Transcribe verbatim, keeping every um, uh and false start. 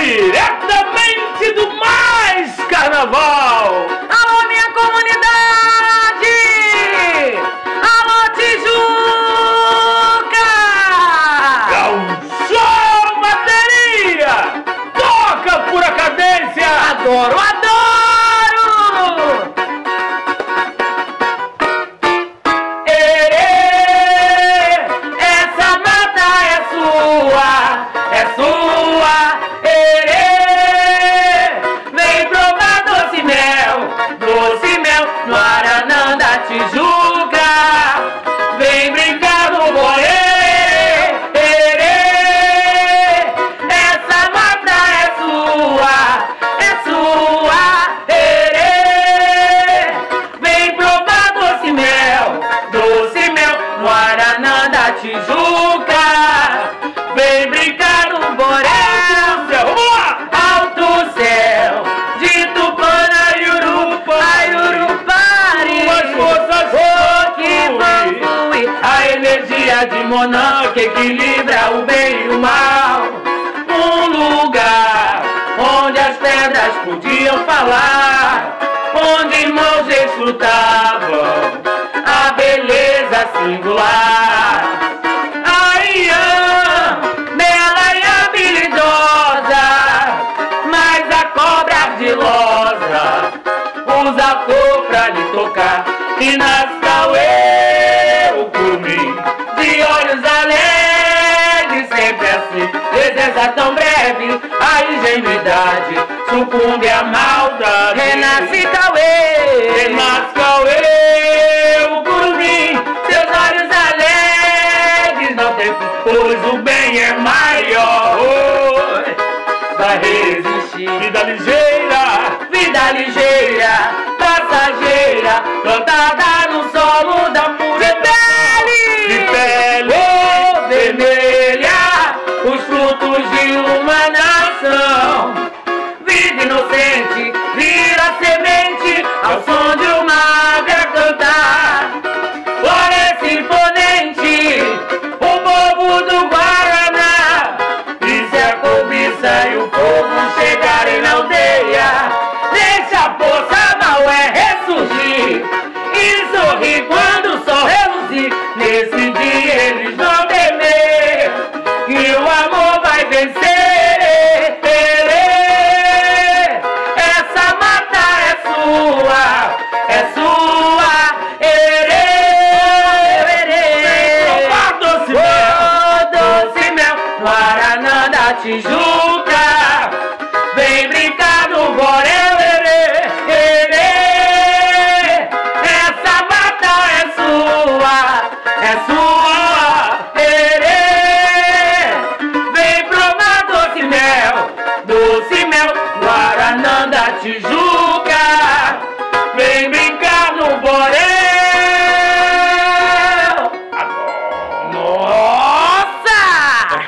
diretamente do Mais Carnaval. Alô, minha comunidade! Alô, Tijuca! Gauchão Bateria! Toca pura cadência! Adoro, adoro! Erê, essa mata é sua, é sua. Erê, vem provar doce mel, doce mel no Aranã da Tijuca. Vem brincar no borê. Erê, essa mata é sua, é sua. Erê, vem provar doce mel, doce mel no Aranã da Tijuca. Vem brincar no boré. Vamos lá! Alto céu de Tupana, Iurupa, Iurupari. As forças Oh, que vão vão fluir. fluir. A energia de Monã que equilibra o bem e o mal. Um lugar onde as pedras podiam falar, onde irmãos desfrutavam a beleza singular. A Iã, bela e habilidosa, mas a cobra ardilosa usa a cor pra lhe tocar. E nas Cauê, o curumim, de olhos alegres, sempre assim, presença tão breve, a ingenuidade sucumbe à maldade. Renasce Cauê! Renasce Cauê, o curumim, seus olhos alegres não tem fim, pois o bem é maior. Oi, vai resistir. Vida ligeira, vida ligeira, passageira, plantada no solo da pureza. De pele oh, vermelha, os frutos de uma nação. Vida inocente, vira semente ao som de uma ave cantar. Floresce imponente, o povo do Guaraná. E se a cobiça e o fogo chegarem na aldeia, deixa a força mal é ressurgir e sorrir quando o sol reluzir. Nesse dia eles vão temer que o amor vai vencer. Essa mata é sua, é sua. Erê, erê, doce mel, doce mel no Aranã da Tijuca. Vem brincar no Boré.